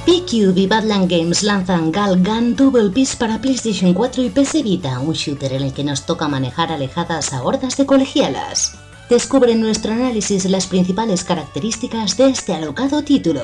P-Cube y Badland Games lanzan Galgun Double Peace para PlayStation 4 y PS Vita, un shooter en el que nos toca manejar alejadas a hordas de colegialas. Descubre en nuestro análisis las principales características de este alocado título.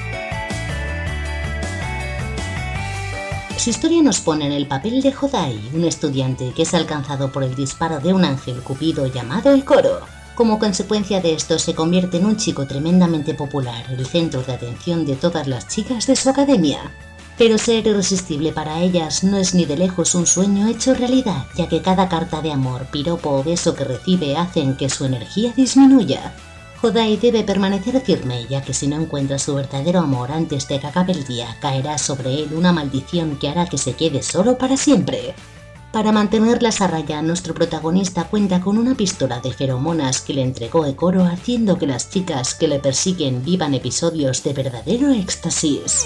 Su historia nos pone en el papel de Hodai, un estudiante que es alcanzado por el disparo de un ángel cupido llamado el Coro. Como consecuencia de esto se convierte en un chico tremendamente popular, el centro de atención de todas las chicas de su academia. Pero ser irresistible para ellas no es ni de lejos un sueño hecho realidad, ya que cada carta de amor, piropo o beso que recibe hacen que su energía disminuya. Hodai debe permanecer firme, ya que si no encuentra su verdadero amor antes de que acabe el día, caerá sobre él una maldición que hará que se quede solo para siempre. Para mantenerlas a raya, nuestro protagonista cuenta con una pistola de feromonas que le entregó Ekoro, haciendo que las chicas que le persiguen vivan episodios de verdadero éxtasis.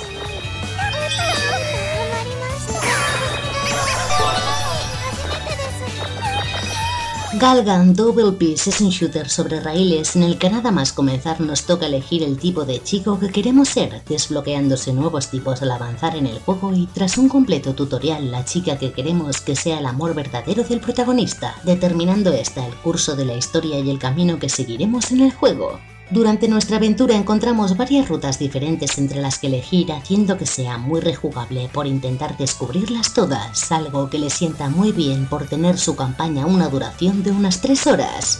Galgun Double Peace es un shooter sobre raíles en el que nada más comenzar nos toca elegir el tipo de chico que queremos ser, desbloqueándose nuevos tipos al avanzar en el juego y tras un completo tutorial la chica que queremos que sea el amor verdadero del protagonista, determinando esta el curso de la historia y el camino que seguiremos en el juego. Durante nuestra aventura encontramos varias rutas diferentes entre las que elegir, haciendo que sea muy rejugable por intentar descubrirlas todas, algo que le sienta muy bien por tener su campaña una duración de unas 3 horas.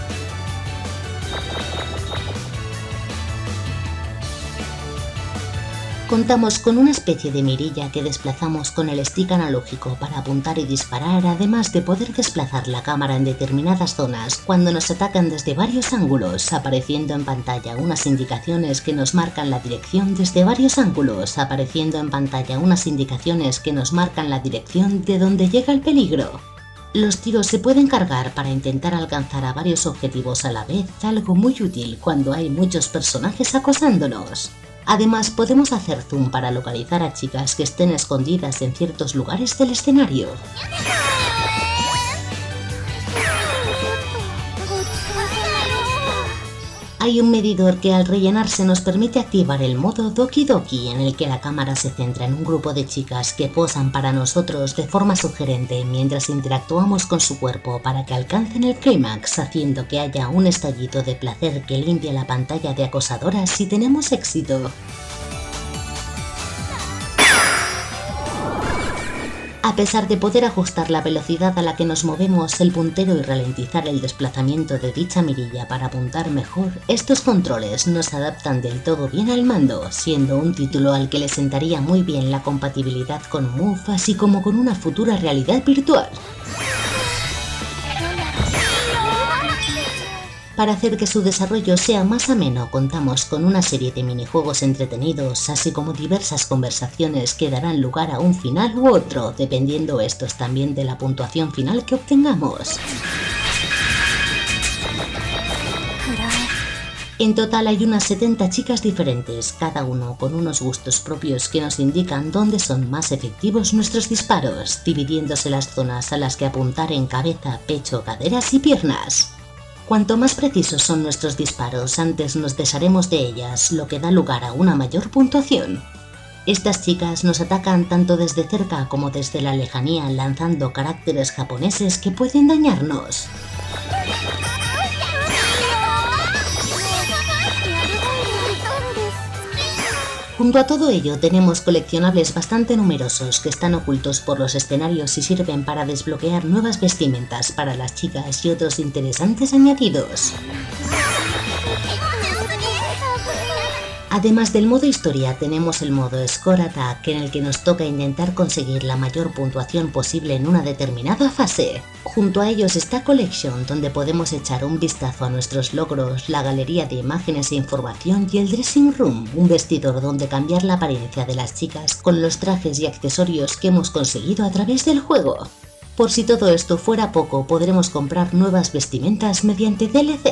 Contamos con una especie de mirilla que desplazamos con el stick analógico para apuntar y disparar, además de poder desplazar la cámara en determinadas zonas cuando nos atacan desde varios ángulos, apareciendo en pantalla unas indicaciones que nos marcan la dirección desde varios ángulos, apareciendo en pantalla unas indicaciones que nos marcan la dirección de donde llega el peligro. Los tiros se pueden cargar para intentar alcanzar a varios objetivos a la vez, algo muy útil cuando hay muchos personajes acosándonos. Además, podemos hacer zoom para localizar a chicas que estén escondidas en ciertos lugares del escenario. Hay un medidor que al rellenarse nos permite activar el modo Doki Doki, en el que la cámara se centra en un grupo de chicas que posan para nosotros de forma sugerente mientras interactuamos con su cuerpo para que alcancen el clímax, haciendo que haya un estallido de placer que limpia la pantalla de acosadoras si tenemos éxito. A pesar de poder ajustar la velocidad a la que nos movemos, el puntero y ralentizar el desplazamiento de dicha mirilla para apuntar mejor, estos controles no se adaptan del todo bien al mando, siendo un título al que le sentaría muy bien la compatibilidad con Move, así como con una futura realidad virtual. Para hacer que su desarrollo sea más ameno, contamos con una serie de minijuegos entretenidos, así como diversas conversaciones que darán lugar a un final u otro, dependiendo estos también de la puntuación final que obtengamos. En total hay unas 70 chicas diferentes, cada uno con unos gustos propios que nos indican dónde son más efectivos nuestros disparos, dividiéndose las zonas a las que apuntar en cabeza, pecho, caderas y piernas. Cuanto más precisos son nuestros disparos, antes nos desharemos de ellas, lo que da lugar a una mayor puntuación. Estas chicas nos atacan tanto desde cerca como desde la lejanía, lanzando caracteres japoneses que pueden dañarnos. Junto a todo ello tenemos coleccionables bastante numerosos que están ocultos por los escenarios y sirven para desbloquear nuevas vestimentas para las chicas y otros interesantes añadidos. Además del modo historia tenemos el modo Score Attack, en el que nos toca intentar conseguir la mayor puntuación posible en una determinada fase. Junto a ellos está Collection, donde podemos echar un vistazo a nuestros logros, la galería de imágenes e información y el Dressing Room, un vestidor donde cambiar la apariencia de las chicas con los trajes y accesorios que hemos conseguido a través del juego. Por si todo esto fuera poco, podremos comprar nuevas vestimentas mediante DLC.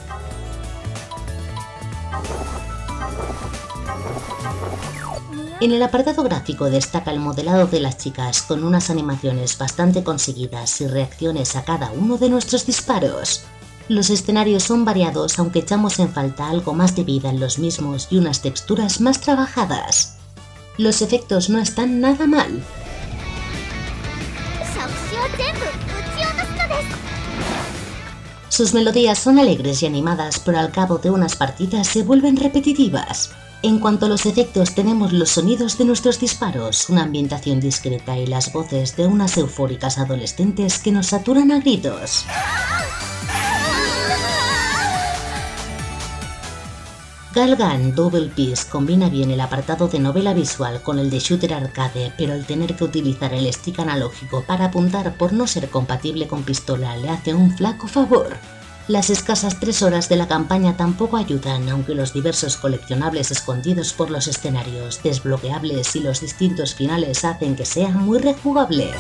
En el apartado gráfico destaca el modelado de las chicas con unas animaciones bastante conseguidas y reacciones a cada uno de nuestros disparos. Los escenarios son variados, aunque echamos en falta algo más de vida en los mismos y unas texturas más trabajadas. Los efectos no están nada mal. Sus melodías son alegres y animadas, pero al cabo de unas partidas se vuelven repetitivas. En cuanto a los efectos, tenemos los sonidos de nuestros disparos, una ambientación discreta y las voces de unas eufóricas adolescentes que nos saturan a gritos. Galgan Double Peace combina bien el apartado de novela visual con el de shooter arcade, pero el tener que utilizar el stick analógico para apuntar por no ser compatible con pistola le hace un flaco favor. Las escasas 3 horas de la campaña tampoco ayudan, aunque los diversos coleccionables escondidos por los escenarios, desbloqueables y los distintos finales hacen que sea muy rejugable.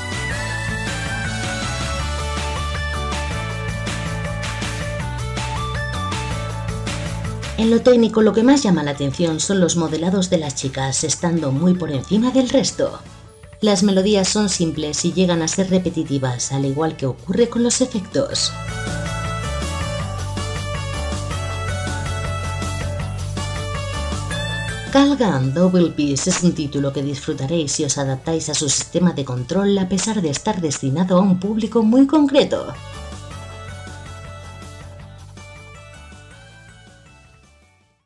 En lo técnico, lo que más llama la atención son los modelados de las chicas, estando muy por encima del resto. Las melodías son simples y llegan a ser repetitivas, al igual que ocurre con los efectos. Galgan Double Peace es un título que disfrutaréis si os adaptáis a su sistema de control a pesar de estar destinado a un público muy concreto.